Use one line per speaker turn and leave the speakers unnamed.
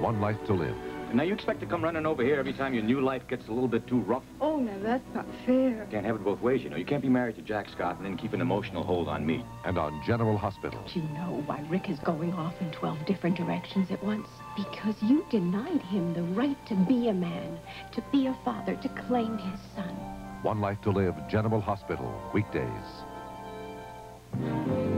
One Life to Live.
Now, you expect to come running over here every time your new life gets a little bit too rough?
Oh, now, that's not fair.
Can't have it both ways, you know. You can't be married to Jack Scott and then keep an emotional hold on me.
And on General Hospital.
Do you know why Rick is going off in 12 different directions at once? Because you denied him the right to be a man, to be a father, to claim his son.
One Life to Live, General Hospital, weekdays.